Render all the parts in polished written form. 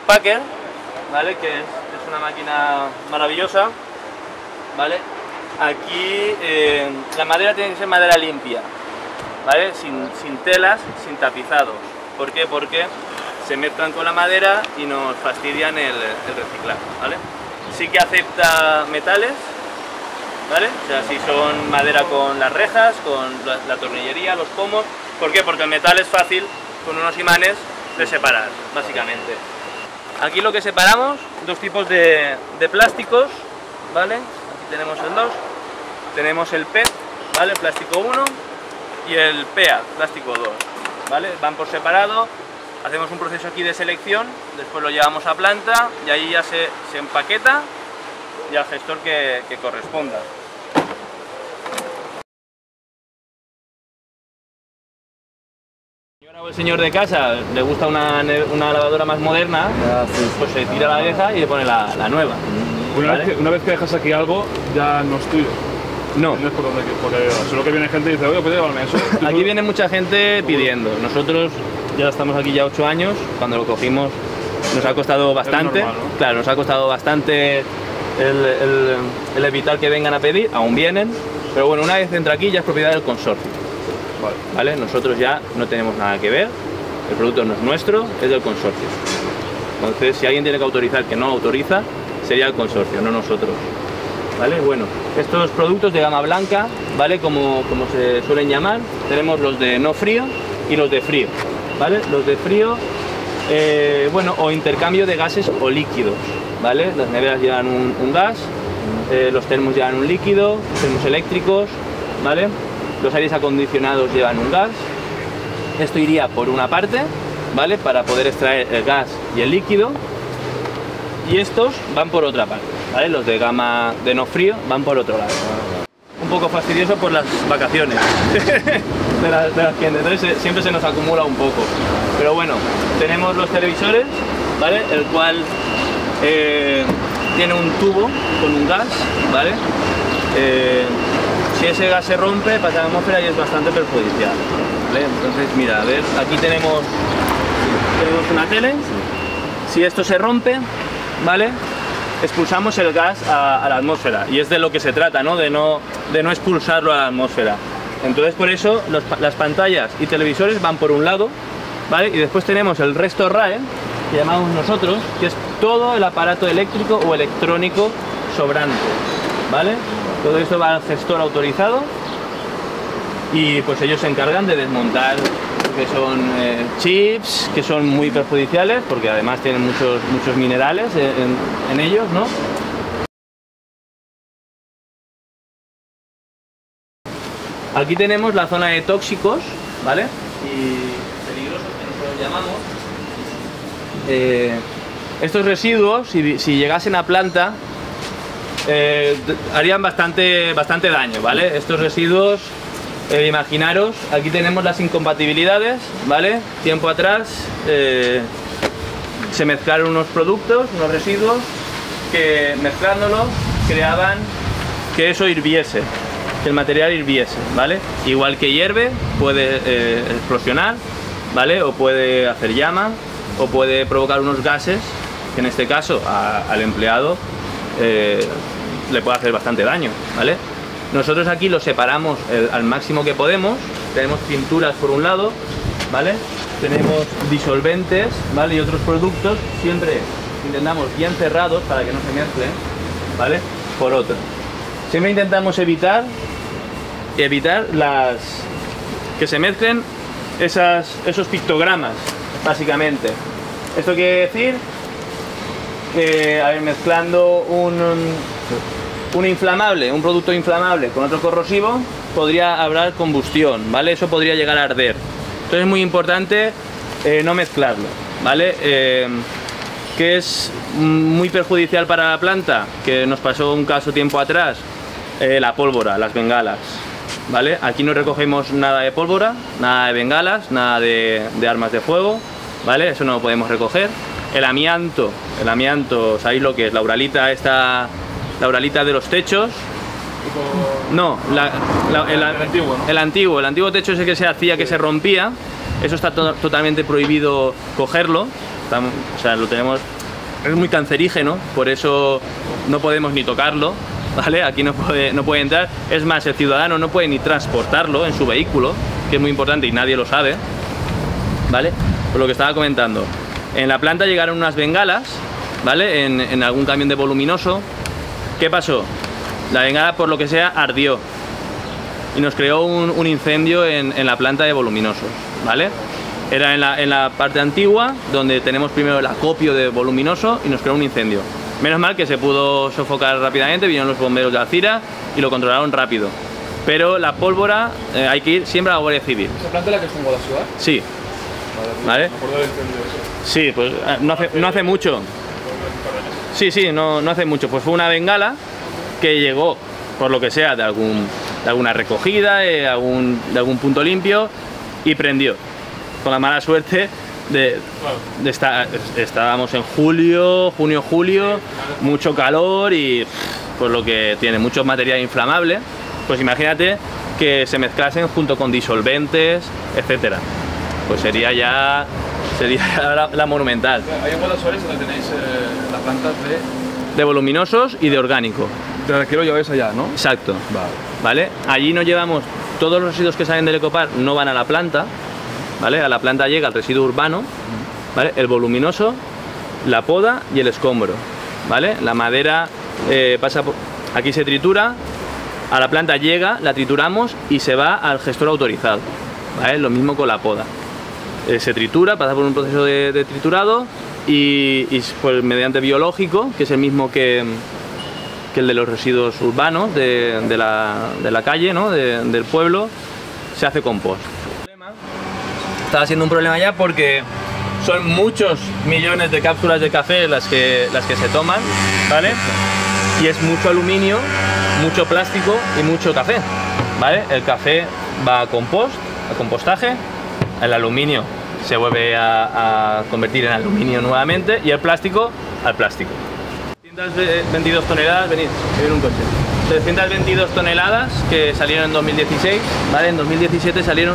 Packer, ¿vale? Que es una máquina maravillosa, ¿vale? Aquí la madera tiene que ser madera limpia, ¿vale? Sin telas, sin tapizados. ¿Por qué? Porque se mezclan con la madera y nos fastidian el reciclaje, ¿vale? Sí que acepta metales, ¿vale? O sea, si son madera con las rejas, con la tornillería, los pomos. ¿Por qué? Porque el metal es fácil, con unos imanes, de separar, básicamente. Aquí lo que separamos, dos tipos de plásticos, ¿vale? Aquí tenemos el 2, tenemos el PET, ¿vale? Plástico 1 y el PEA, plástico 2, ¿vale? Van por separado, hacemos un proceso aquí de selección, después lo llevamos a planta y ahí ya se empaqueta y al gestor que corresponda. O el señor de casa le gusta una lavadora más moderna, pues se tira la vieja y le pone la nueva. Una vez que dejas aquí algo, ya no es tuyo. No. No es porque solo que viene gente y dice, oye, ¿puedes llevarme eso? Aquí viene mucha gente pidiendo. Nosotros ya estamos aquí ya 8 años, cuando lo cogimos nos ha costado bastante. Es normal, ¿no? Claro, nos ha costado bastante el evitar que vengan a pedir, aún vienen, pero bueno, una vez entra aquí ya es propiedad del consorcio. ¿Vale? Nosotros ya no tenemos nada que ver, el producto no es nuestro, es del consorcio. Entonces, si alguien tiene que autorizar que no autoriza, sería el consorcio, no nosotros. ¿Vale? Bueno, estos productos de gama blanca, ¿vale? Como se suelen llamar, tenemos los de no frío y los de frío, ¿vale? Los de frío, bueno, o intercambio de gases o líquidos, ¿vale? Las neveras llevan un gas, los termos llevan un líquido, termos eléctricos, ¿vale? Los aires acondicionados llevan un gas. Esto iría por una parte, ¿vale? Para poder extraer el gas y el líquido. Y estos van por otra parte, ¿vale? Los de gama de no frío van por otro lado. Un poco fastidioso por las vacaciones de las clientes, entonces siempre se nos acumula un poco. Pero bueno, tenemos los televisores, ¿vale? El cual tiene un tubo con un gas, ¿vale? Si ese gas se rompe, pasa a la atmósfera y es bastante perjudicial, ¿vale? Entonces, mira, a ver, aquí tenemos una tele. Si esto se rompe, ¿vale? Expulsamos el gas a la atmósfera y es de lo que se trata, ¿no? De no expulsarlo a la atmósfera. Entonces, por eso las pantallas y televisores van por un lado, ¿vale? Y después tenemos el resto RAE, que llamamos nosotros, que es todo el aparato eléctrico o electrónico sobrante, ¿vale? Todo esto va al gestor autorizado y pues ellos se encargan de desmontar lo que son chips, que son muy perjudiciales porque además tienen muchos minerales en ellos, ¿no? Aquí tenemos la zona de tóxicos, ¿vale? Y peligrosos, que nosotros llamamos. Estos residuos, si llegasen a planta, harían bastante daño, ¿vale? Estos residuos, imaginaros, aquí tenemos las incompatibilidades, ¿vale? Tiempo atrás se mezclaron unos productos, unos residuos, que mezclándolos creaban que eso hirviese, que el material hirviese, ¿vale? Igual que hierve, puede explosionar, ¿vale? O puede hacer llama, o puede provocar unos gases, que en este caso al empleado le puede hacer bastante daño, ¿vale? Nosotros aquí lo separamos al máximo que podemos. Tenemos pinturas por un lado, ¿vale? Tenemos disolventes, ¿vale? Y otros productos, siempre intentamos bien cerrados para que no se mezclen, ¿vale? Por otro. Siempre intentamos evitar que se mezclen esos pictogramas, básicamente. Esto quiere decir a ver, mezclando un inflamable, un producto inflamable con otro corrosivo, podría haber combustión, ¿vale? Eso podría llegar a arder. Entonces es muy importante no mezclarlo, ¿vale? Que es muy perjudicial para la planta, que nos pasó un caso tiempo atrás, la pólvora, las bengalas, ¿vale? Aquí no recogemos nada de pólvora, nada de bengalas, nada de armas de fuego, ¿vale? Eso no lo podemos recoger. El amianto, ¿sabéis lo que es? La uralita de los techos. No, el antiguo techo ese que se hacía, que se rompía. Eso está totalmente prohibido cogerlo, o sea, lo tenemos, es muy cancerígeno, por eso no podemos ni tocarlo, ¿vale? Aquí no puede entrar. Es más, el ciudadano no puede ni transportarlo en su vehículo, que es muy importante y nadie lo sabe, ¿vale? Por lo que estaba comentando, en la planta llegaron unas bengalas, ¿vale? En algún camión de voluminoso. ¿Qué pasó? La bengala, por lo que sea, ardió y nos creó un incendio en la planta de voluminosos, ¿vale? Era en la parte antigua, donde tenemos primero el acopio de voluminoso, y nos creó un incendio. Menos mal que se pudo sofocar rápidamente, vinieron los bomberos de Alcira y lo controlaron rápido. Pero la pólvora, hay que ir siempre a la Guardia Civil. ¿Esa planta es la que está en Guadalajara? Sí. ¿Vale? Me acuerdo del incendio ese. Sí, pues no hace mucho. Sí, no hace mucho. Pues fue una bengala que llegó, por lo que sea, de alguna recogida, de algún punto limpio, y prendió. Con la mala suerte estábamos en junio, julio, mucho calor y pues lo que tiene mucho material inflamable. Pues imagínate que se mezclasen junto con disolventes, etcétera. Pues sería la monumental. Hay en Guadalajara donde tenéis las plantas de voluminosos y de orgánico. De la que lo lleváis allá, ¿no? Exacto. Vale. Allí no llevamos, todos los residuos que salen del ecopar no van a la planta, ¿vale? A la planta llega el residuo urbano, ¿vale? El voluminoso, la poda y el escombro, ¿vale? La madera pasa por aquí, se tritura, a la planta llega, la trituramos y se va al gestor autorizado, ¿vale? Lo mismo con la poda. Se tritura, pasa por un proceso de triturado y pues, mediante biológico, que es el mismo que el de los residuos urbanos de la calle, ¿no? Del pueblo, se hace compost. Estaba siendo un problema ya porque son muchos millones de cápsulas de café las que se toman, ¿vale? Y es mucho aluminio, mucho plástico y mucho café, ¿vale? El café va a compostaje, el aluminio se vuelve a convertir en aluminio nuevamente y el plástico al plástico. 322 toneladas, venid un coche. 322 toneladas que salieron en 2016, ¿vale? En 2017 salieron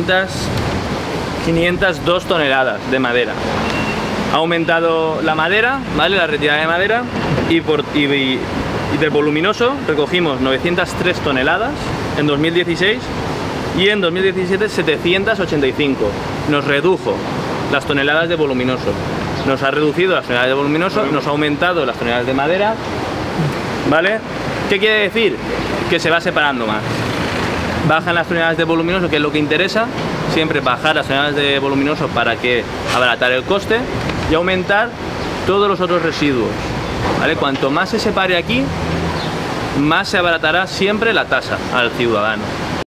502 toneladas de madera. Ha aumentado la madera, ¿vale? La retirada de madera y del voluminoso recogimos 903 toneladas en 2016 y en 2017 785. Nos redujo las toneladas de voluminoso. Nos ha reducido las toneladas de voluminoso, nos ha aumentado las toneladas de madera, ¿vale? ¿Qué quiere decir? Que se va separando más. Bajan las toneladas de voluminoso, que es lo que interesa, siempre bajar las toneladas de voluminoso para que abaratar el coste y aumentar todos los otros residuos, ¿vale? Cuanto más se separe aquí, más se abaratará siempre la tasa al ciudadano.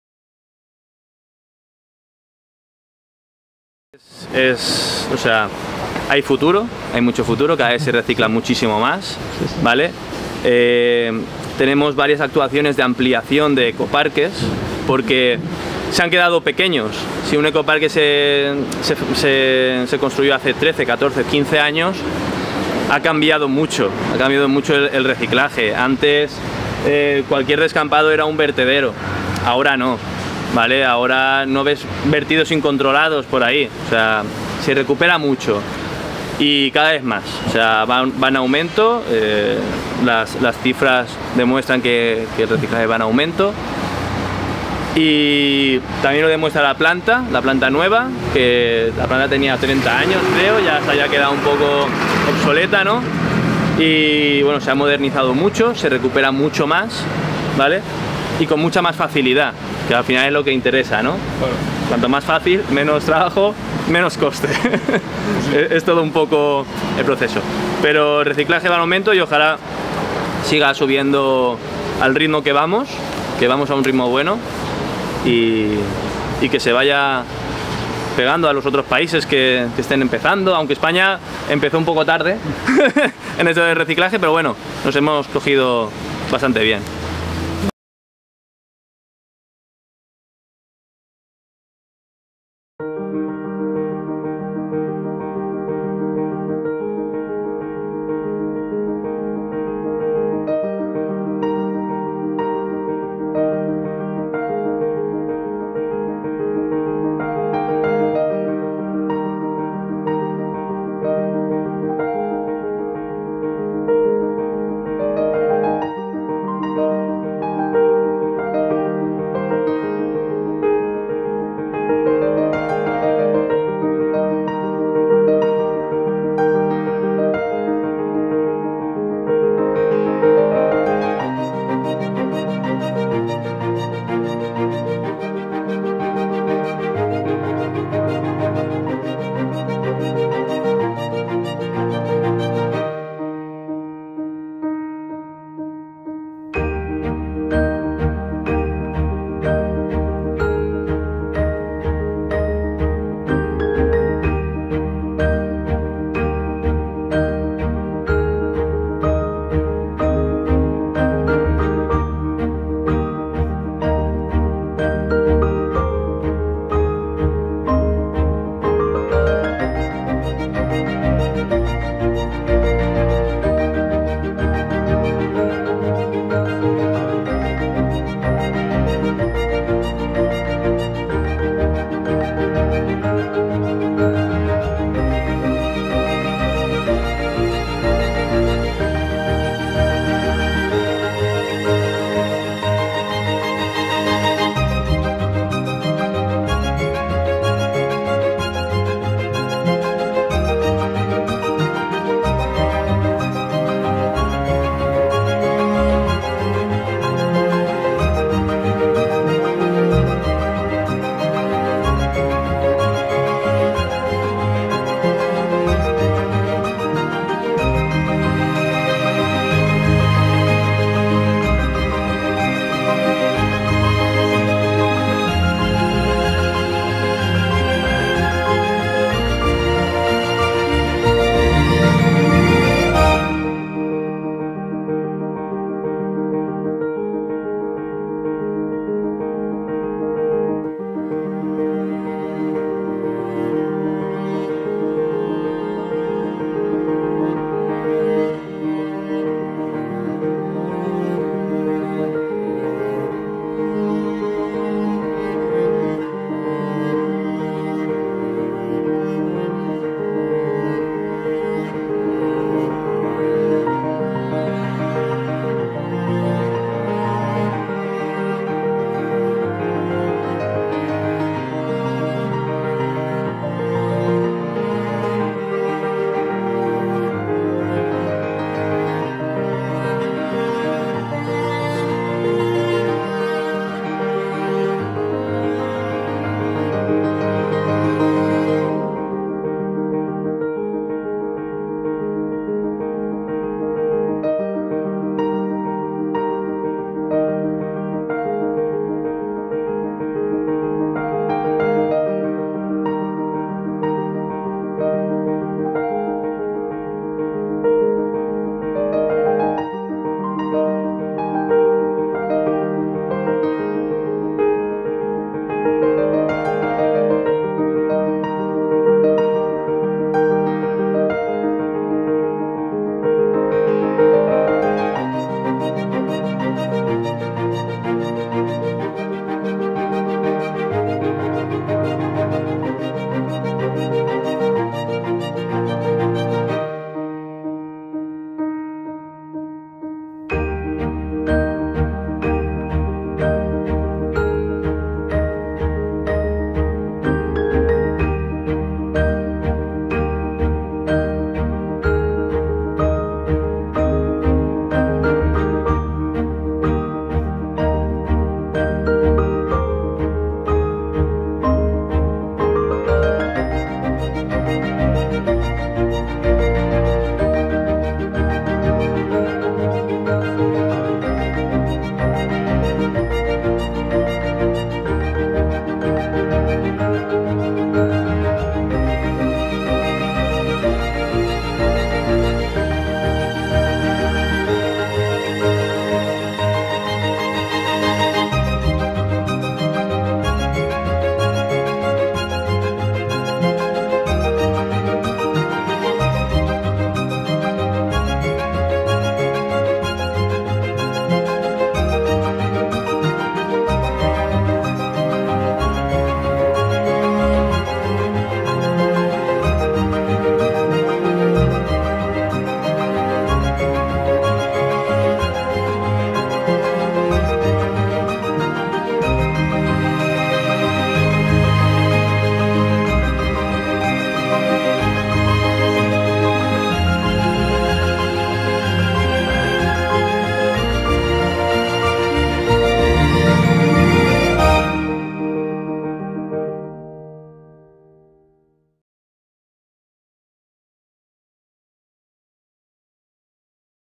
O sea, hay futuro, hay mucho futuro, cada vez se recicla muchísimo más, ¿vale? Tenemos varias actuaciones de ampliación de ecoparques porque se han quedado pequeños. Si un ecoparque se construyó hace 13, 14, 15 años, ha cambiado mucho el reciclaje. Antes cualquier descampado era un vertedero, ahora no, ¿vale? Ahora no ves vertidos incontrolados por ahí, o sea, se recupera mucho. Y cada vez más, o sea, van en aumento, las cifras demuestran que el reciclaje va en aumento y también lo demuestra la planta nueva, que la planta tenía 30 años creo, ya se haya quedado un poco obsoleta, ¿no? Y bueno, se ha modernizado mucho, se recupera mucho más, ¿vale? Y con mucha más facilidad, que al final es lo que interesa, ¿no? Claro. Cuanto más fácil, menos trabajo, menos coste. Es todo un poco el proceso. Pero el reciclaje va en aumento y ojalá siga subiendo al ritmo que vamos a un ritmo bueno y que se vaya pegando a los otros países que estén empezando, aunque España empezó un poco tarde en esto del reciclaje, pero bueno, nos hemos cogido bastante bien.